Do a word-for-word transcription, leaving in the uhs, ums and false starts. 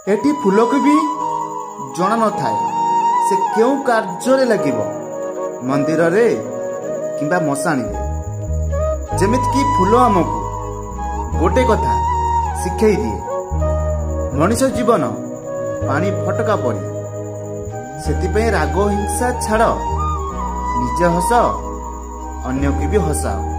Eighty फूलको भी जना न थाए से क्यों कार्य लगिब मंदिर रे किंबा मशाणी रे। जेमिति कि फूल आमको गोटे कथा शिखई दिए मनीष जीवन पानी फटका पड़ी सेतिपई राग हिंसा छाड़ निजे हस अन्य की भी हसाओ।